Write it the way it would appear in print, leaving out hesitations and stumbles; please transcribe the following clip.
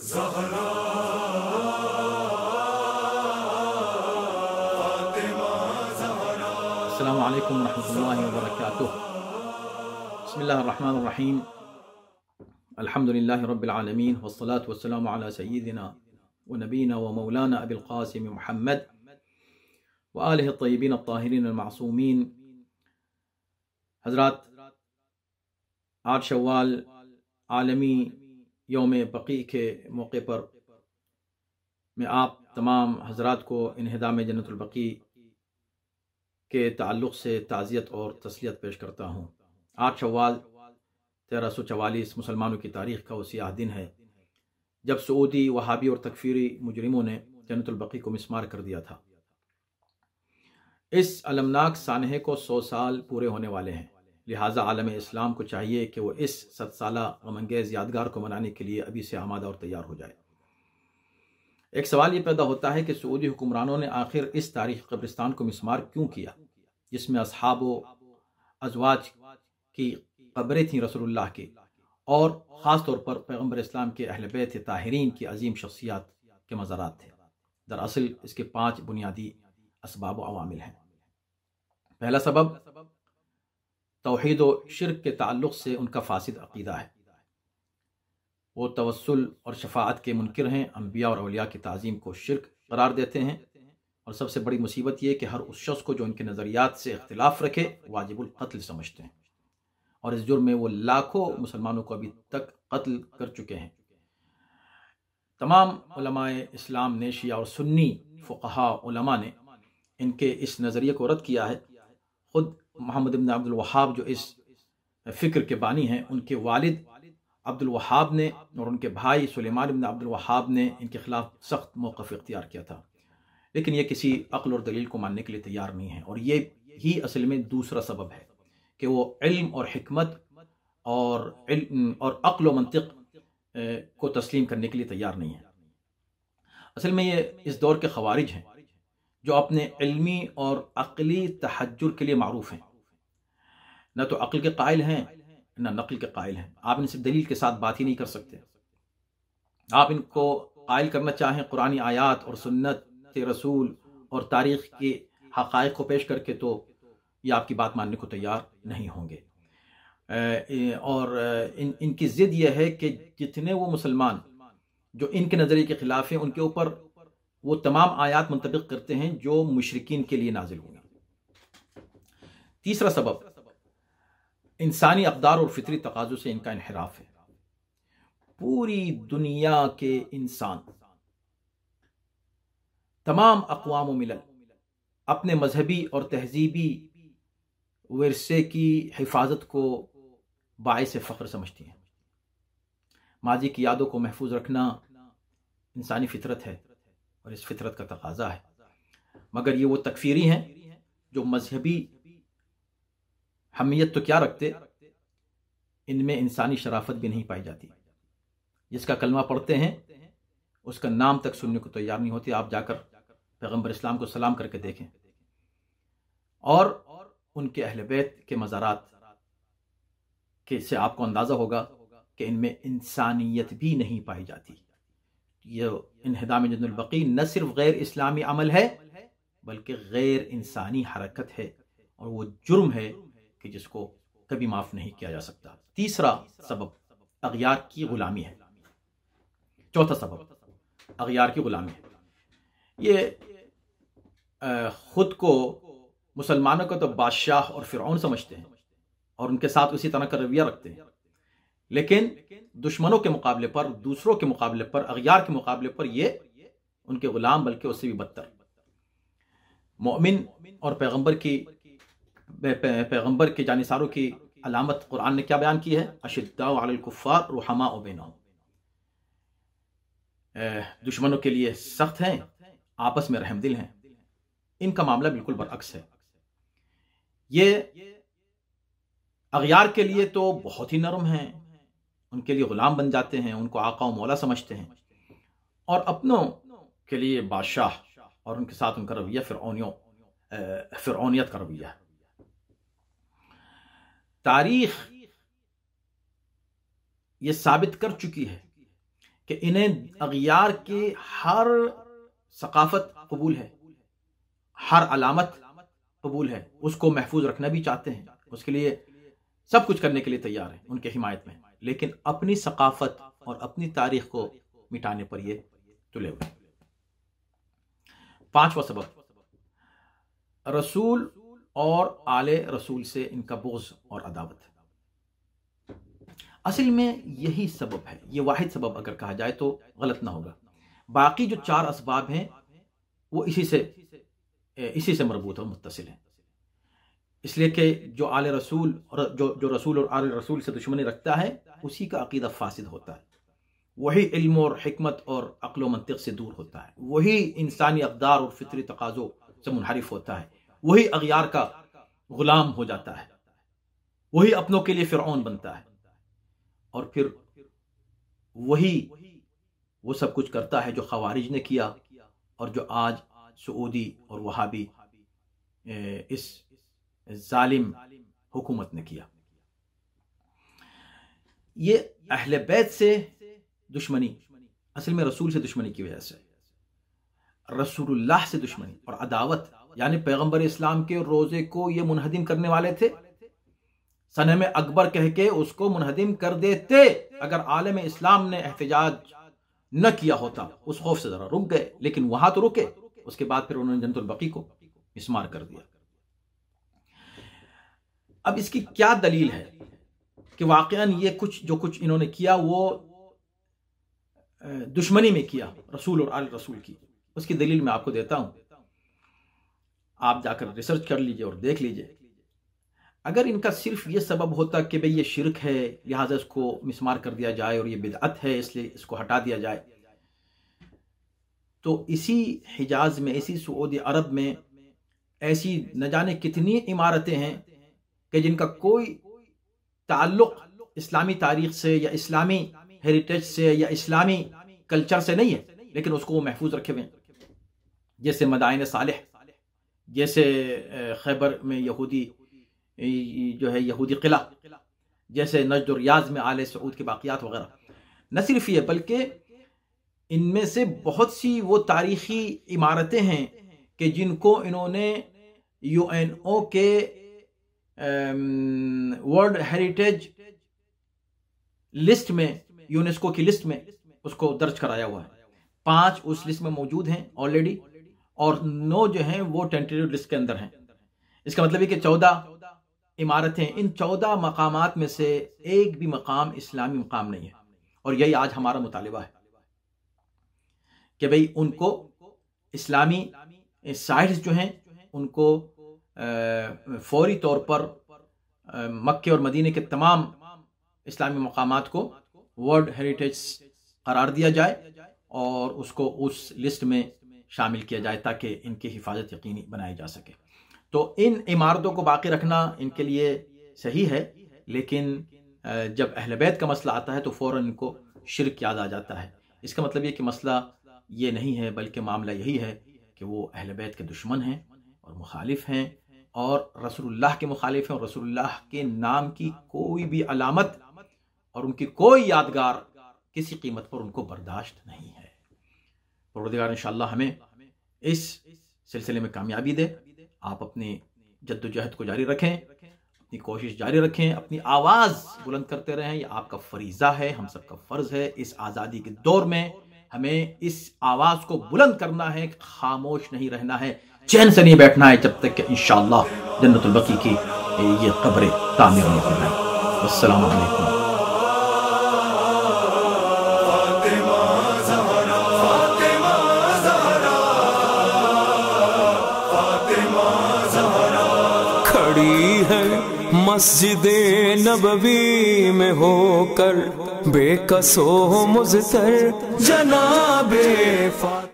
السلام علیکم ورحمۃ اللہ وبرکاتہ۔ بسم اللہ الرحمن الرحیم۔ الحمد للہ رب العالمین والصلاة والسلام علی سیدنا ونبینا ومولانا ابی القاسم محمد وآلہ الطیبین الطاہرین المعصومین۔ حضرات، 8 شوال عالمی یوم بقیع کے موقع پر میں آپ تمام حضرات کو انہدام جنت البقیع کے تعلق سے تعزیت اور تسلیت پیش کرتا ہوں۔ 8 شوال 1344 مسلمانوں کی تاریخ کا وہ سیاہ دن ہے جب سعودی وہابی اور تکفیری مجرموں نے جنت البقیع کو مسمار کر دیا تھا۔ اس المناک سانحے کو 100 سال پورے ہونے والے ہیں، لہٰذا عالم اسلام کو چاہیے کہ وہ اس 100 سالہ غم انگیز یادگار کو منانے کے لیے ابھی سے آمادہ اور تیار ہو جائے۔ ایک سوال یہ پیدا ہوتا ہے کہ سعودی حکمرانوں نے آخر اس تاریخی قبرستان کو مسمار کیوں کیا جس میں اصحاب و ازواج کی قبریں تھیں رسول اللہ کی، اور خاص طور پر پیغمبر اسلام کے اہل بیت طاہرین کی عظیم شخصیات کے مزارات تھے۔ دراصل اس کے 5 بنیادی اسباب و عوامل ہیں۔ پہلا سبب توحید و شرک کے تعلق سے ان کا فاسد عقیدہ ہے۔ وہ توسل اور شفاعت کے منکر ہیں، انبیاء اور اولیاء کی تعظیم کو شرک قرار دیتے ہیں، اور سب سے بڑی مصیبت یہ کہ ہر اس شخص کو جو ان کے نظریات سے اختلاف رکھے واجب القتل سمجھتے ہیں، اور اس جرم میں وہ لاکھوں مسلمانوں کو ابھی تک قتل کر چکے ہیں۔ تمام علماء اسلام نے، شیعہ اور سنی فقہاء علماء نے ان کے اس نظریے کو رد کیا ہے۔ خود محمد بن عبد الوہاب جو اس فکر کے بانی ہیں، ان کے والد عبد الوہاب نے اور ان کے بھائی سلیمان بن عبد الوہاب نے ان کے خلاف سخت موقف اختیار کیا تھا، لیکن یہ کسی عقل اور دلیل کو ماننے کے لیے تیار نہیں ہے، اور یہ ہی اصل میں دوسرا سبب ہے کہ وہ علم اور حکمت اور عقل و منطق کو تسلیم کرنے کے لیے تیار نہیں ہے۔ اصل میں یہ اس دور کے خوارج ہیں جو اپنے علمی اور عقلی تحجر کے لیے معروف ہیں، نہ تو عقل کے قائل ہیں نہ نقل کے قائل ہیں۔ آپ ان سے دلیل کے ساتھ بات ہی نہیں کر سکتے۔ آپ ان کو قائل کرنا چاہیں قرآن آیات اور سنت رسول اور تاریخ کے حقائق کو پیش کر کے تو یہ آپ کی بات ماننے کو تیار نہیں ہوں گے۔ اور ان کی ضد یہ ہے کہ جتنے وہ مسلمان جو ان کے نظریے کے خلاف ہیں ان کے اوپر وہ تمام آیات منطبق کرتے ہیں جو مشرکین کے لیے نازل ہوئی۔ تیسرا سبب انسانی اقدار اور فطری تقاضوں سے ان کا انحراف ہے۔ پوری دنیا کے انسان، تمام اقوام و ملل اپنے مذہبی اور تہذیبی ورثے کی حفاظت کو باعث فخر سمجھتی ہیں۔ ماضی کی یادوں کو محفوظ رکھنا انسانی فطرت ہے اور اس فطرت کا تقاضا ہے، مگر یہ وہ تکفیری ہیں جو مذہبی حمیت تو کیا رکھتے، ان میں انسانی شرافت بھی نہیں پائی جاتی۔ جس کا کلمہ پڑھتے ہیں اس کا نام تک سننے کو تیار نہیں ہوتے۔ آپ جا کر پیغمبر اسلام کو سلام کر کے دیکھیں، اور ان کے اہل بیت کے مزارات کے سے آپ کو اندازہ ہوگا کہ ان میں انسانیت بھی نہیں پائی جاتی۔ یہ انہدام جنت البقیع نہ صرف غیر اسلامی عمل ہے بلکہ غیر انسانی حرکت ہے، اور وہ جرم ہے کہ جس کو کبھی معاف نہیں کیا جا سکتا۔ تیسرا سبب اغیار کی غلامی ہے۔ چوتھا سبب اغیار کی غلامی ہے۔ یہ خود کو مسلمانوں کا تو بادشاہ اور فرعون سمجھتے ہیں اور ان کے ساتھ اسی طرح کا رویہ رکھتے ہیں، لیکن دشمنوں کے مقابلے پر، دوسروں کے مقابلے پر، اغیار کے مقابلے پر یہ ان کے غلام، بلکہ اس سے بھی بدتر۔ مومن اور پیغمبر کے جانثاروں کی علامت قرآن نے کیا بیان کی ہے؟ اشداء علی الکفار رحماء بینہم، دشمنوں کے لیے سخت ہیں، آپس میں رحم دل ہیں۔ ان کا معاملہ بالکل برعکس ہے۔ یہ اغیار کے لیے تو بہت ہی نرم ہیں، ان کے لیے غلام بن جاتے ہیں، ان کو آقا و مولا سمجھتے ہیں، اور اپنوں کے لیے بادشاہ، اور ان کے ساتھ ان کا رویہ فرعونیت کا رویہ ہے۔ تاریخ یہ ثابت کر چکی ہے کہ انہیں اغیار کے ہر ثقافت قبول ہے، ہر علامت قبول ہے، اس کو محفوظ رکھنا بھی چاہتے ہیں، اس کے لیے سب کچھ کرنے کے لیے تیار ہیں ان کے حمایت میں، لیکن اپنی ثقافت اور اپنی تاریخ کو مٹانے پر یہ تلے ہوئے۔ پانچواں سبب، رسول اور آل رسول سے ان کا بغض اور عداوت ہے۔ اصل میں یہی سبب ہے، یہ واحد سبب اگر کہا جائے تو غلط نہ ہوگا۔ باقی جو 4 اسباب ہیں وہ اسی سے مربوط اور متصل ہیں، اس لیے کہ جو آل رسول اور جو رسول اور آل رسول سے دشمنی رکھتا ہے اسی کا عقیدہ فاسد ہوتا ہے، وہی علم اور حکمت اور عقل و منطق سے دور ہوتا ہے، وہی انسانی اقدار اور فطری تقاضوں سے منحرف ہوتا ہے، وہی اغیار کا غلام ہو جاتا ہے، وہی اپنوں کے لیے فرعون بنتا ہے، اور پھر وہی وہ سب کچھ کرتا ہے جو خوارج نے کیا اور جو آج سعودی اور وہابی اس ظالم حکومت نے کیا۔ یہ اہل بیت سے دشمنی اصل میں رسول سے دشمنی کی وجہ سے، رسول اللہ سے دشمنی اور عداوت، یعنی پیغمبر اسلام کے روزے کو یہ منہدم کرنے والے تھے، صنم اکبر کہہ کے اس کو منہدم کر دیتے اگر عالم اسلام نے احتجاج نہ کیا ہوتا، اس خوف سے ذرا رک گئے، لیکن وہاں تو رکے، اس کے بعد پھر انہوں نے جنت البقیع کو مسمار کر دیا۔ اب اس کی کیا دلیل ہے کہ واقعاً یہ جو کچھ انہوں نے کیا وہ دشمنی میں کیا رسول اور آل رسول کی؟ اس کی دلیل میں آپ کو دیتا ہوں، آپ جا کر ریسرچ کر لیجئے اور دیکھ لیجئے۔ اگر ان کا صرف یہ سبب ہوتا کہ بھئی یہ شرک ہے لہٰذا اس کو مسمار کر دیا جائے اور یہ بدعت ہے اس لیے اس کو ہٹا دیا جائے، تو اسی حجاز میں، اسی سعودی عرب میں ایسی نہ جانے کتنی عمارتیں ہیں کہ جن کا کوئی تعلق اسلامی تاریخ سے یا اسلامی ہیریٹیج سے یا اسلامی کلچر سے نہیں ہے، لیکن اس کو وہ محفوظ رکھے ہوئے ہیں، جیسے مدائن صالح، جیسے خیبر میں یہودی قلعہ، جیسے نجد و ریاض میں آل سعود کے باقیات وغیرہ۔ نہ صرف یہ بلکہ ان میں سے بہت سی وہ تاریخی عمارتیں ہیں کہ جن کو انہوں نے UNESCO کے ورلڈ ہیریٹیج لسٹ میں، یونیسکو کی لسٹ میں اس کو درج کرایا ہوا ہے۔ 5 اس لسٹ میں موجود ہیں آلریڈی، اور 9 جو ہیں وہ ٹینٹیو لسٹ کے اندر ہیں۔ اس کا مطلب ہے کہ 14 عمارتیں، ان 14 مقامات میں سے ایک بھی مقام اسلامی مقام نہیں ہے، اور یہی آج ہمارا مطالبہ ہے کہ بھئی ان کو اسلامی سائٹس جو ہیں ان کو فوری طور پر مکہ اور مدینے کے تمام اسلامی مقامات کو ورلڈ ہیریٹیج قرار دیا جائے اور اس کو اس لسٹ میں شامل کیا جائے تاکہ ان کی حفاظت یقینی بنائی جا سکے۔ تو ان عمارتوں کو باقی رکھنا ان کے لیے صحیح ہے، لیکن جب اہل بیت کا مسئلہ آتا ہے تو فوراً ان کو شرک یاد آ جاتا ہے۔ اس کا مطلب یہ کہ مسئلہ یہ نہیں ہے، بلکہ معاملہ یہی ہے کہ وہ اہل بیت کے دشمن ہیں اور مخالف ہیں، اور رسول اللہ کے مخالف ہیں، اور رسول اللہ کے نام کی کوئی بھی علامت اور ان کی کوئی یادگار کسی قیمت پر ان کو برداشت نہیں ہے۔ پروردگار انشاءاللہ ہمیں اس سلسلے میں کامیابی دے۔ آپ اپنی جد و جہد کو جاری رکھیں، اپنی کوشش جاری رکھیں، اپنی آواز بلند کرتے رہیں، یہ آپ کا فریضہ ہے، ہم سب کا فرض ہے۔ اس آزادی کے دور میں ہمیں اس آواز کو بلند کرنا ہے، خاموش نہیں رہنا ہے، چین سے نہیں بیٹھنا ہے جب تک کہ انشاءاللہ جنت البقیع کی یہ قبریں تعمیر نہیں ہو جائیں۔ السلام علیکم۔ کھڑی ہے مسجد نبوی میں ہو کر بے کس و مضطر جناب